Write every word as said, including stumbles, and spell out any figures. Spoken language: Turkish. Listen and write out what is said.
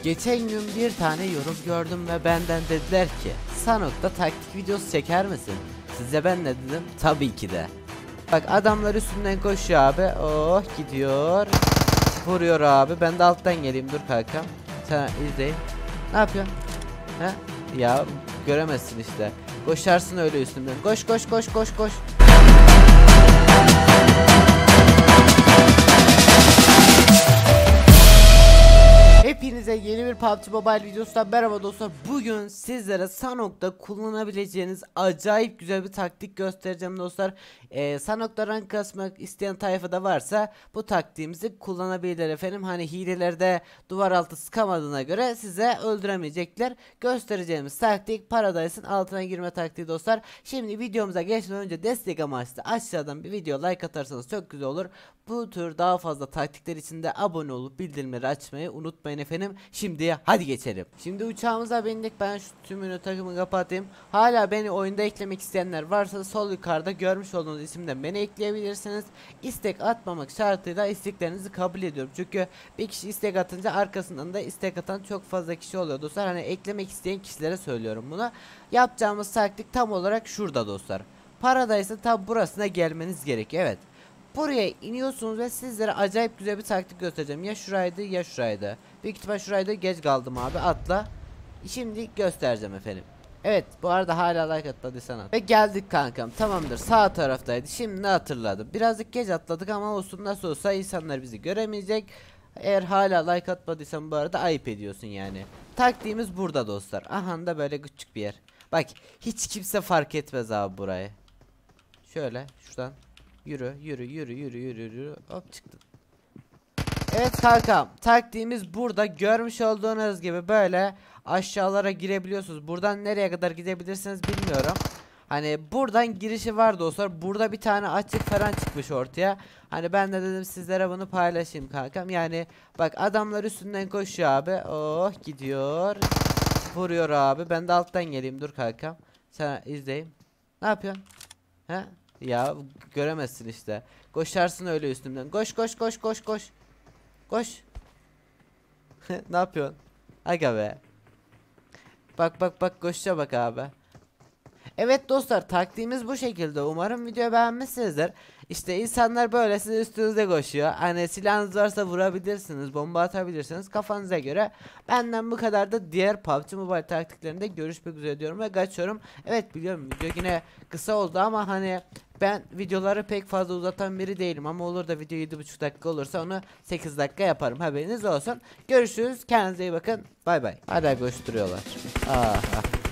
Geçen gün bir tane yorum gördüm ve benden dediler ki Sanok'ta taktik videosu çeker misin? Size ben ne dedim? Tabii ki de. Bak adamlar üstünden koşuyor abi. Oh gidiyor. Vuruyor abi. Ben de alttan geleyim. Dur kankam. Sen izleyin. Ne yapıyorsun? He? Ya göremezsin işte. Koşarsın öyle üstümden. Koş koş koş koş koş. Hepinize yeni bir P U B G Mobile videosundan merhaba dostlar. Bugün sizlere Sanok'ta kullanabileceğiniz acayip güzel bir taktik göstereceğim dostlar. Ee, Sanok'ta rank kasmak isteyen tayfada varsa bu taktiğimizi kullanabilirler efendim. Hani hilelerde duvar altı sıkamadığına göre size öldüremeyecekler. Göstereceğimiz taktik Paradise'ın altına girme taktiği dostlar. Şimdi videomuza geçmeden önce destek amaçlı aşağıdan bir video like atarsanız çok güzel olur. Bu tür daha fazla taktikler için de abone olup bildirimleri açmayı unutmayın efendim. Şimdi hadi geçelim. Şimdi uçağımıza bindik. Ben şu tümünü takımı kapatayım. Hala beni oyunda eklemek isteyenler varsa sol yukarıda görmüş olduğunuz isimden beni ekleyebilirsiniz. İstek atmamak şartıyla isteklerinizi kabul ediyorum. Çünkü bir kişi istek atınca arkasından da istek atan çok fazla kişi oluyor dostlar. Hani eklemek isteyen kişilere söylüyorum bunu. Yapacağımız taktik tam olarak şurada dostlar. Paradise'ın tam burasına gelmeniz gerekiyor. Evet. Buraya iniyorsunuz ve sizlere acayip güzel bir taktik göstereceğim. Ya şuraydı ya şuraydı. Büyük ihtimal şuraydı, geç kaldım abi, atla. Şimdi göstereceğim efendim. Evet, bu arada hala like atladıysan at. Ve geldik kankam, tamamdır, sağ taraftaydı. Şimdi hatırladım, birazcık geç atladık ama olsun, nasıl olsa insanlar bizi göremeyecek. Eğer hala like atmadıysan bu arada ayıp ediyorsun yani. Taktiğimiz burada dostlar. Aha da böyle küçük bir yer. Bak hiç kimse fark etmez abi burayı. Şöyle şuradan Yürü yürü yürü yürü yürü yürü hop çıktın. Evet kankam, taktiğimiz burada. Görmüş olduğunuz gibi böyle aşağılara girebiliyorsunuz. Buradan nereye kadar gidebilirsiniz bilmiyorum. Hani buradan girişi var dostlar. Burada bir tane açık falan çıkmış ortaya. Hani ben de dedim sizlere bunu paylaşayım kankam. Yani bak adamlar üstünden koşuyor abi. Oh gidiyor. Vuruyor abi. Ben de alttan geleyim. Dur kankam. Sen izleyeyim. Ne yapıyorsun? He? Ya göremezsin işte. Koşarsın öyle üstümden. Koş koş koş koş koş. Koş. Ne yapıyorsun? Aga be. Bak bak bak, koşuşa bak abi. Evet dostlar, taktiğimiz bu şekilde. Umarım video beğenmişsinizdir. İşte insanlar böyle sizin üstünüzde koşuyor. Hani silahınız varsa vurabilirsiniz, bomba atabilirsiniz kafanıza göre. Benden bu kadar da diğer P U B G Mobile taktiklerinde görüşmek üzere diyorum ve kaçıyorum. Evet biliyorum video yine kısa oldu ama hani ben videoları pek fazla uzatan biri değilim ama olur da video yedi buçuk dakika olursa onu sekiz dakika yaparım, haberiniz olsun. Görüşürüz, kendinize iyi bakın, bay bay. Hala koşturuyorlar. Ah, ah.